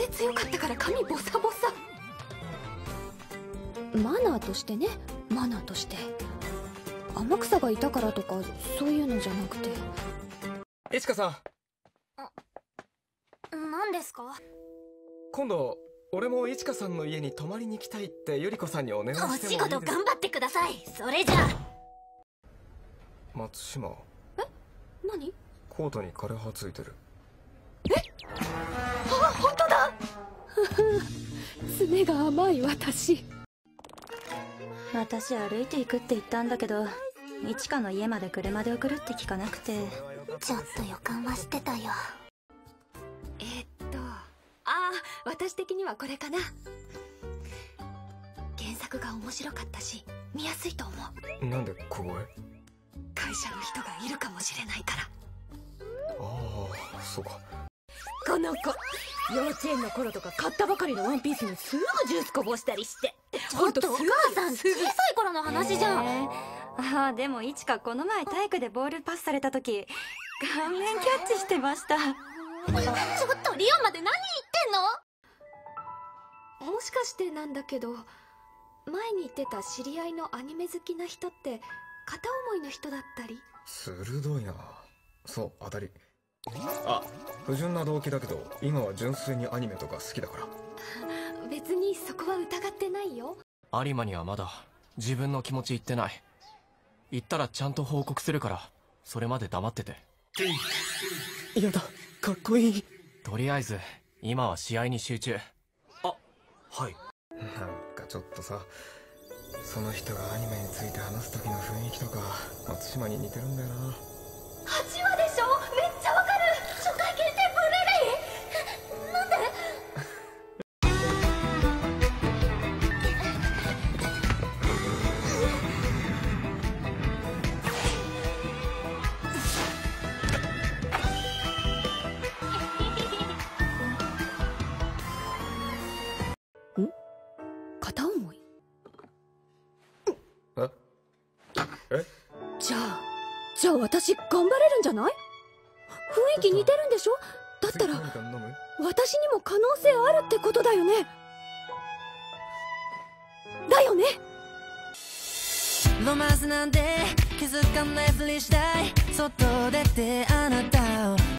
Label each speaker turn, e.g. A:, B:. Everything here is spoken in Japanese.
A: 風強かったから髪ボサボサ。マナーとしてね、マナーとして。天草がいたからとかそういうのじゃなくて。
B: いちかさん。
C: 何ですか？
B: 今度俺もいちかさんの家に泊まりに行きたいってゆり子さんにお願いしてもいいですか？
C: お仕事頑張ってください。それじゃ
B: 松島。
A: え、何？
B: コートに枯葉ついてる。
A: あ、本当だ。爪が甘い私。
D: 私歩いていくって言ったんだけど、いちかの家まで車で送るって聞かなくて。
C: ちょっと予感はしてたよ。
A: 私的にはこれかな。原作が面白かったし見やすいと思う。
B: なんで小声？
A: 会社の人がいるかもしれないから。
B: ああ、そうか。
E: この子、幼稚園の頃とか買ったばかりのワンピースにすぐジュースこぼしたりして。
C: ちょっとお母さん、小さい頃の話じゃん。
D: ああ、でもいちかこの前体育でボールパスされた時顔面キャッチしてました。
C: ちょっとリオまで何言ってんの？
A: もしかしてなんだけど、前に言ってた知り合いのアニメ好きな人って片思いの人だったり。
B: 鋭いな。そう、当たり。あ、不純な動機だけど今は純粋にアニメとか好きだから。
A: 別にそこは疑ってないよ。
F: 有馬にはまだ自分の気持ち言ってない。言ったらちゃんと報告するから、それまで黙ってて。
B: やだ、かっこいい。
F: とりあえず今は試合に集中。
B: あ、はい。なんかちょっとさ、その人がアニメについて話す時の雰囲気とか松島に似てるんだよな。
C: 8話でしょ？めっちゃわかる。初回限定ブルーレイ。なんで？
A: 片思い？
B: え？
A: じゃあ私頑張れるんじゃない？雰囲気似てるんでしょ？だったら
B: 何か飲む？
A: 私にも可能性あるってことだよね。だよね。
G: ロマンスなんて気づかないふりしたい。外出てあなたを